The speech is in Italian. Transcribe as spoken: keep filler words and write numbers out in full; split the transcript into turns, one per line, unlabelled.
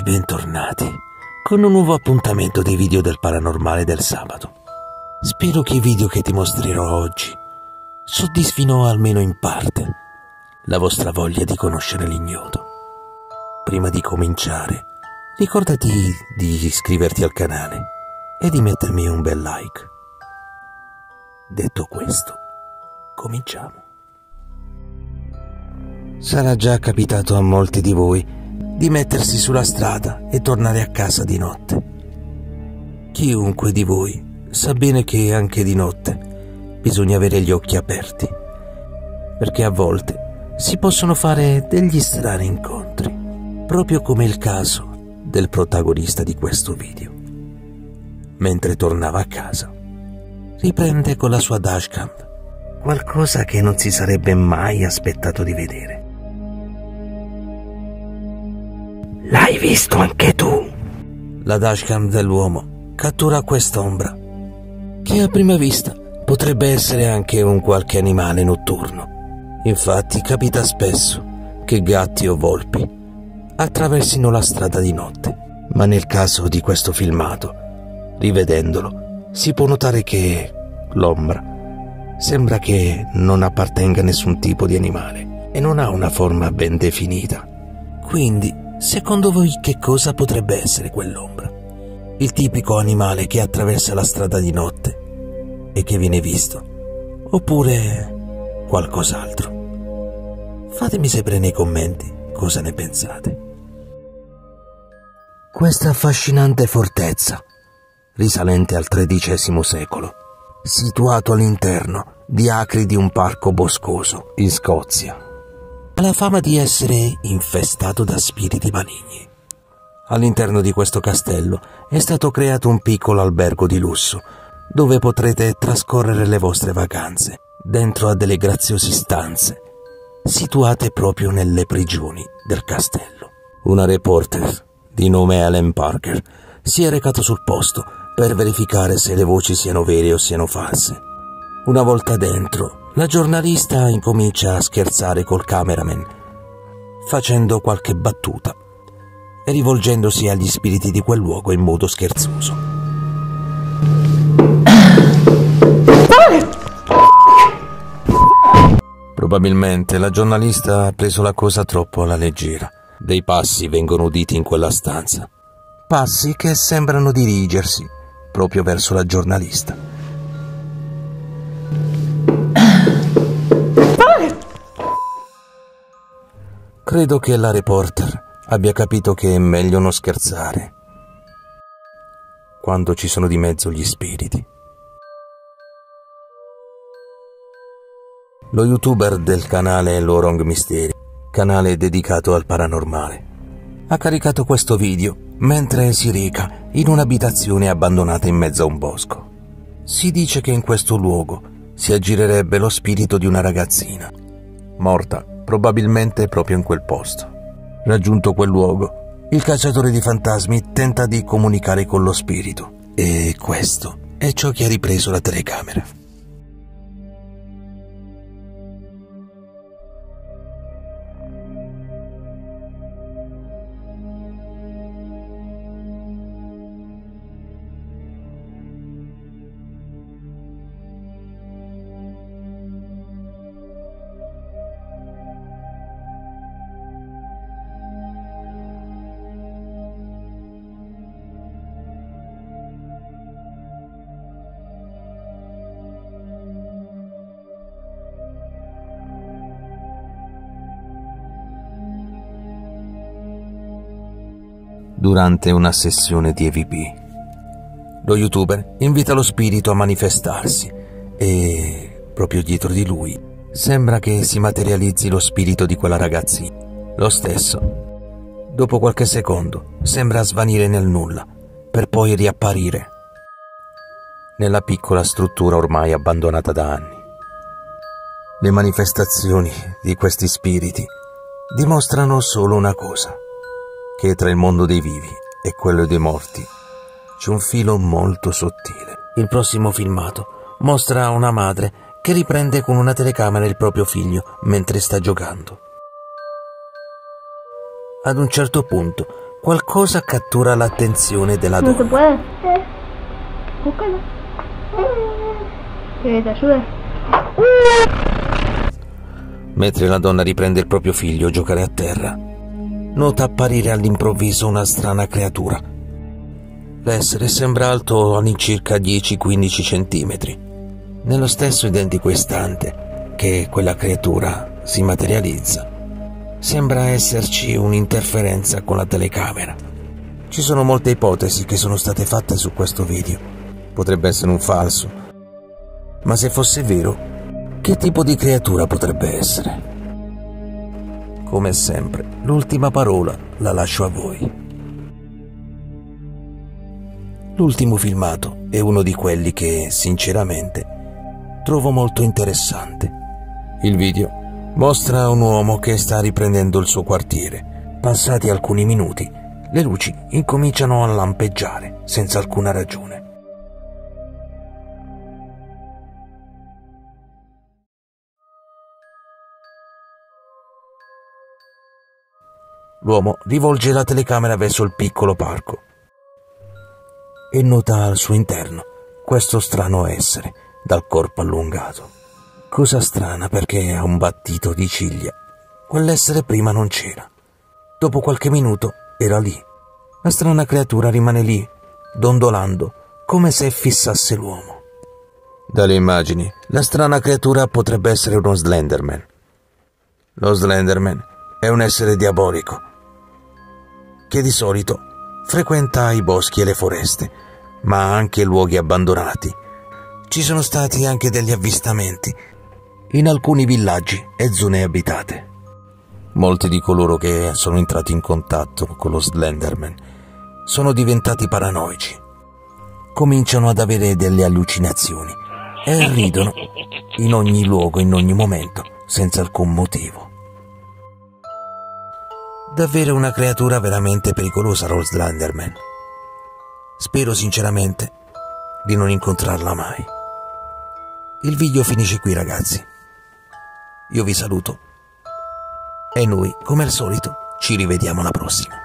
bentornati con un nuovo appuntamento dei video del paranormale del sabato. Spero che i video che ti mostrerò oggi soddisfino almeno in parte la vostra voglia di conoscere l'ignoto. Prima di cominciare, ricordati di iscriverti al canale e di mettermi un bel like. Detto questo, cominciamo. Sarà già capitato a molti di voi di mettersi sulla strada e tornare a casa di notte. Chiunque di voi sa bene che anche di notte bisogna avere gli occhi aperti, perché a volte si possono fare degli strani incontri, proprio come il caso del protagonista di questo video. Mentre tornava a casa, riprende con la sua dashcam qualcosa che non si sarebbe mai aspettato di vedere. L'hai visto anche tu? La dashcam dell'uomo cattura quest'ombra, che a prima vista potrebbe essere anche un qualche animale notturno. Infatti capita spesso che gatti o volpi attraversino la strada di notte, ma nel caso di questo filmato, rivedendolo, si può notare che l'ombra sembra che non appartenga a nessun tipo di animale e non ha una forma ben definita. Quindi, secondo voi che cosa potrebbe essere quell'ombra? Il tipico animale che attraversa la strada di notte e che viene visto? Oppure qualcos'altro? Fatemi sapere nei commenti cosa ne pensate. Questa affascinante fortezza, risalente al tredicesimo secolo, situato all'interno di acri di un parco boscoso in Scozia, ha la fama di essere infestato da spiriti maligni. All'interno di questo castello è stato creato un piccolo albergo di lusso, dove potrete trascorrere le vostre vacanze, dentro a delle graziose stanze, situate proprio nelle prigioni del castello. Una reporter di nome Ellen Parker si è recata sul posto per verificare se le voci siano vere o siano false. Una volta dentro, la giornalista incomincia a scherzare col cameraman, facendo qualche battuta e rivolgendosi agli spiriti di quel luogo in modo scherzoso. Probabilmente la giornalista ha preso la cosa troppo alla leggera. Dei passi vengono uditi in quella stanza, passi che sembrano dirigersi proprio verso la giornalista. Credo che la reporter abbia capito che è meglio non scherzare quando ci sono di mezzo gli spiriti. Lo youtuber del canale Lorong Misteri, canale dedicato al paranormale, ha caricato questo video mentre si reca in un'abitazione abbandonata in mezzo a un bosco. Si dice che in questo luogo si aggirerebbe lo spirito di una ragazzina, morta probabilmente proprio in quel posto. Raggiunto quel luogo, il cacciatore di fantasmi tenta di comunicare con lo spirito, e questo è ciò che ha ripreso la telecamera. Durante una sessione di E V P, lo youtuber invita lo spirito a manifestarsi e, proprio dietro di lui, sembra che si materializzi lo spirito di quella ragazzina. Lo stesso, dopo qualche secondo, sembra svanire nel nulla, per poi riapparire nella piccola struttura ormai abbandonata da anni. Le manifestazioni di questi spiriti dimostrano solo una cosa: che tra il mondo dei vivi e quello dei morti c'è un filo molto sottile. Il prossimo filmato mostra una madre che riprende con una telecamera il proprio figlio mentre sta giocando. Ad un certo punto qualcosa cattura l'attenzione della
No se
donna.
puede. Eh. Búscalo. Que te ayude.
Mentre la donna riprende il proprio figlio a giocare a terra, nota apparire all'improvviso una strana creatura. L'essere sembra alto all'incirca dieci quindici centimetri. Nello stesso identico istante che quella creatura si materializza, sembra esserci un'interferenza con la telecamera. Ci sono molte ipotesi che sono state fatte su questo video. Potrebbe essere un falso. Ma se fosse vero, che tipo di creatura potrebbe essere? Come sempre, l'ultima parola la lascio a voi. L'ultimo filmato è uno di quelli che, sinceramente, trovo molto interessante. Il video mostra un uomo che sta riprendendo il suo quartiere. Passati alcuni minuti, le luci incominciano a lampeggiare senza alcuna ragione. L'uomo rivolge la telecamera verso il piccolo parco e nota al suo interno questo strano essere dal corpo allungato. Cosa strana, perché ha un battito di ciglia. Quell'essere prima non c'era. Dopo qualche minuto era lì. La strana creatura rimane lì, dondolando, come se fissasse l'uomo. Dalle immagini, la strana creatura potrebbe essere uno Slenderman. Lo Slenderman è un essere diabolico che di solito frequenta i boschi e le foreste, ma anche luoghi abbandonati. Ci sono stati anche degli avvistamenti in alcuni villaggi e zone abitate. Molti di coloro che sono entrati in contatto con lo Slenderman sono diventati paranoici. Cominciano ad avere delle allucinazioni e ridono in ogni luogo, in ogni momento, senza alcun motivo. Davvero una creatura veramente pericolosa, lo Slenderman. Spero sinceramente di non incontrarla mai. Il video finisce qui, ragazzi. Io vi saluto e noi, come al solito, ci rivediamo alla prossima.